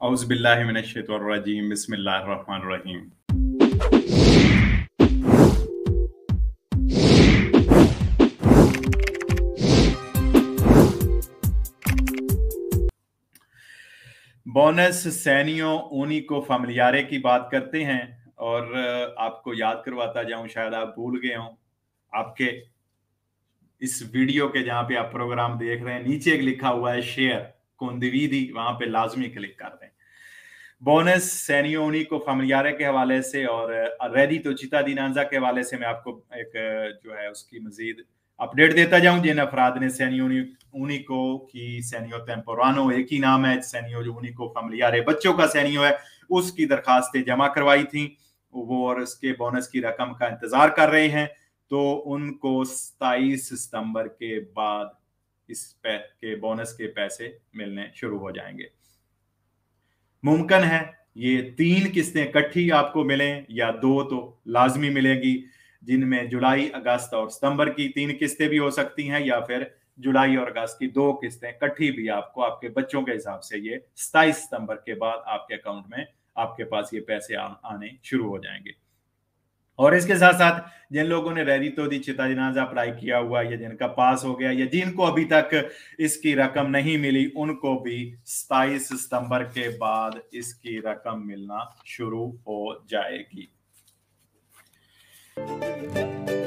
औज़ु बिल्लाहि मिनश्शैतानिर्रजीम बिस्मिल्लाहिर्रहमानिर्रहीम। बोनस सैनियों ऊनिको फैमिलियारे की बात करते हैं और आपको याद करवाता जाऊं, शायद आप भूल गए हों। आपके इस वीडियो के जहां पे आप प्रोग्राम देख रहे हैं, नीचे एक लिखा हुआ है शेयर कोंदिवीदी, वहां पे लाजमी क्लिक कर दें। बोनस सैनियों ऊनिको फैमिलियारे के हवाले से और रेडितो चित्ताडिनाज़ा के हवाले से मैं आपको एक जो है उसकी मजीद अपडेट देता जाऊं। जिन अफराद ने सैनियों ऊनिको की सैनियो टेम्पोरानो, एक ही नाम है, सैनियो जो ऊनिको फैमिलियारे बच्चों का सैनियो है, उसकी दरखास्तें जमा करवाई थी वो और उसके बोनस की रकम का इंतजार कर रहे हैं। तो उनको 27 सितंबर के बाद इस के बोनस के पैसे मिलने शुरू हो जाएंगे। मुमकिन है ये 3 किस्तें इकट्ठी आपको मिलें या 2 तो लाजमी मिलेगी, जिनमें जुलाई, अगस्त और सितंबर की 3 किस्तें भी हो सकती हैं, या फिर जुलाई और अगस्त की 2 किस्तें इकट्ठी भी आपको आपके बच्चों के हिसाब से ये 27 सितंबर के बाद आपके अकाउंट में आपके पास ये पैसे आने शुरू हो जाएंगे। और इसके साथ साथ जिन लोगों ने रेडितो दी चित्ताडिनाज़ा अप्लाई किया हुआ, या जिनका पास हो गया, या जिनको अभी तक इसकी रकम नहीं मिली, उनको भी 27 सितंबर के बाद इसकी रकम मिलना शुरू हो जाएगी।